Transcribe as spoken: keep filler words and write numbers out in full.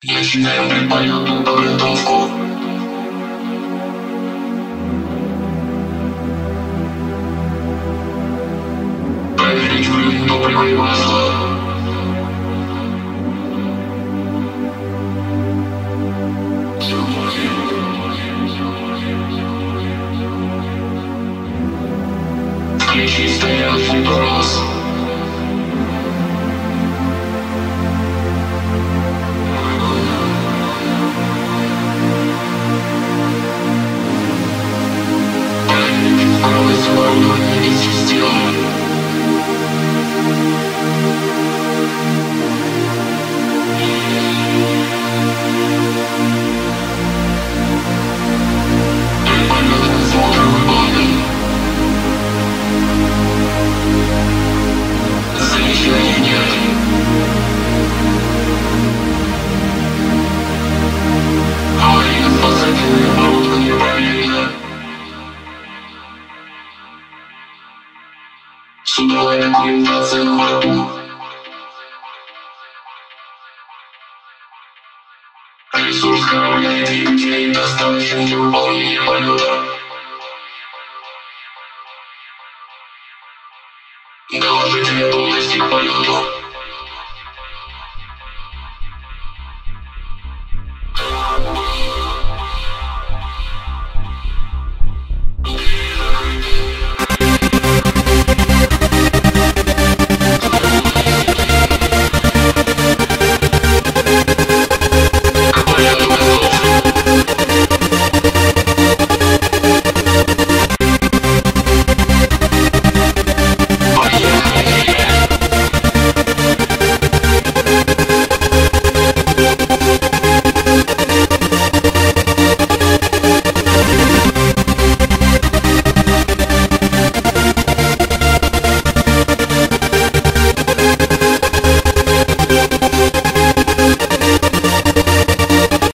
Начинаем предполетную подготовку. Проверить уровень топлива и масла. Включи стояночный тормоз. Проверить скорость оборудования и систем. Предполетный осмотр выполнен. Замечаний нет. Аварийно-спасательное оборудование проверено. Судовая документация на борту. Ресурс корабля и двигателей достаточен для выполнения полета. Доложите готовности к полету.